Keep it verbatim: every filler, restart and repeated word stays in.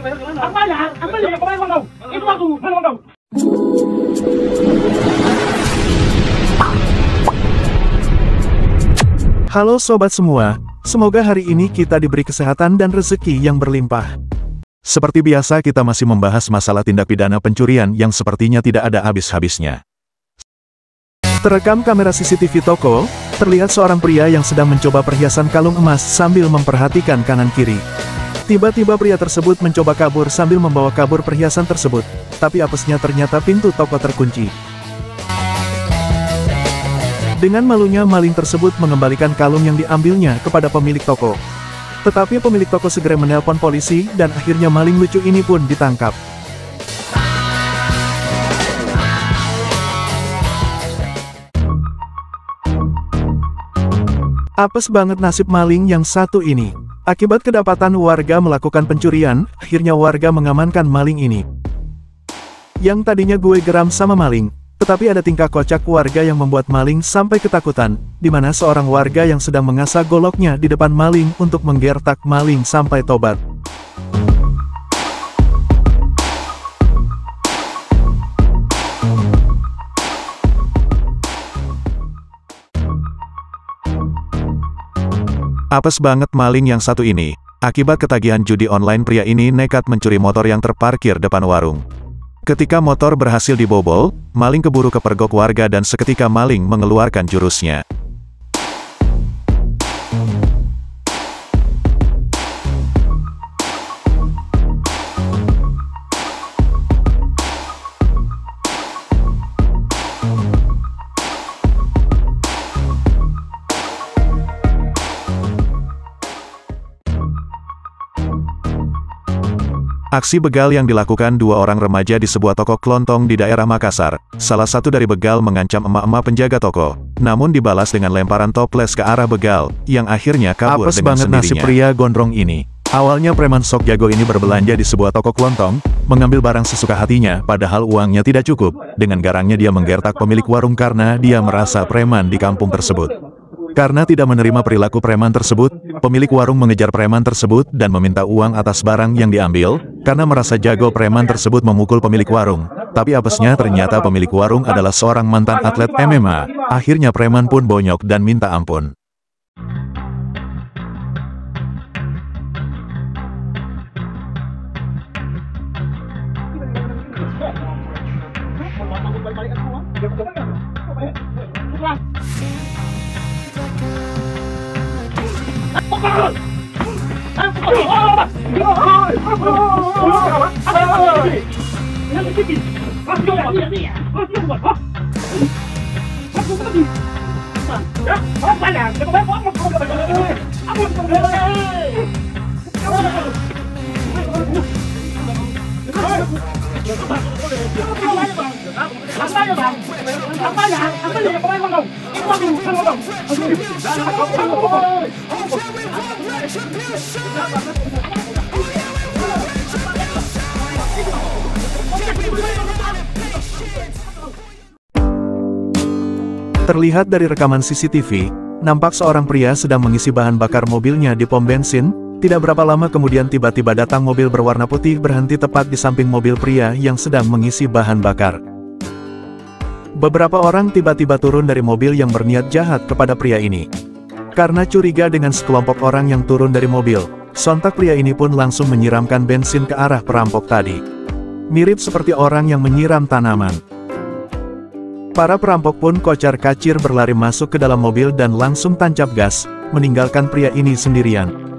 Halo sobat semua, semoga hari ini kita diberi kesehatan dan rezeki yang berlimpah. Seperti biasa kita masih membahas masalah tindak pidana pencurian yang sepertinya tidak ada habis-habisnya. Terekam kamera C C T V toko, terlihat seorang pria yang sedang mencoba perhiasan kalung emas sambil memperhatikan kanan kiri. Tiba-tiba pria tersebut mencoba kabur sambil membawa kabur perhiasan tersebut, tapi apesnya ternyata pintu toko terkunci. Dengan malunya maling tersebut mengembalikan kalung yang diambilnya kepada pemilik toko. Tetapi pemilik toko segera menelpon polisi dan akhirnya maling lucu ini pun ditangkap. Apes banget nasib maling yang satu ini. Akibat kedapatan warga melakukan pencurian, akhirnya warga mengamankan maling ini. Yang tadinya gue geram sama maling, tetapi ada tingkah kocak warga yang membuat maling sampai ketakutan, di mana seorang warga yang sedang mengasah goloknya di depan maling untuk menggertak maling sampai tobat. Apes banget maling yang satu ini. Akibat ketagihan judi online, pria ini nekat mencuri motor yang terparkir depan warung. Ketika motor berhasil dibobol, maling keburu kepergok warga dan seketika maling mengeluarkan jurusnya. Aksi begal yang dilakukan dua orang remaja di sebuah toko kelontong di daerah Makassar. Salah satu dari begal mengancam emak-emak penjaga toko, namun dibalas dengan lemparan toples ke arah begal, yang akhirnya kabur Apes dengan banget sendirinya. nasib pria gondrong ini. Awalnya preman sok jago ini berbelanja di sebuah toko kelontong, mengambil barang sesuka hatinya, padahal uangnya tidak cukup. Dengan garangnya dia menggertak pemilik warung karena dia merasa preman di kampung tersebut. Karena tidak menerima perilaku preman tersebut, pemilik warung mengejar preman tersebut dan meminta uang atas barang yang diambil. Karena merasa jago, preman tersebut memukul pemilik warung. Tapi apesnya ternyata pemilik warung adalah seorang mantan atlet M M A. Akhirnya preman pun bonyok dan minta ampun. Terlihat dari rekaman C C T V, nampak seorang pria sedang mengisi bahan bakar mobilnya di pom bensin. Tidak berapa lama kemudian tiba-tiba datang mobil berwarna putih berhenti tepat di samping mobil pria yang sedang mengisi bahan bakar. Beberapa orang tiba-tiba turun dari mobil yang berniat jahat kepada pria ini. Karena curiga dengan sekelompok orang yang turun dari mobil, sontak pria ini pun langsung menyiramkan bensin ke arah perampok tadi. Mirip seperti orang yang menyiram tanaman. Para perampok pun kocar-kacir berlari masuk ke dalam mobil dan langsung tancap gas, meninggalkan pria ini sendirian.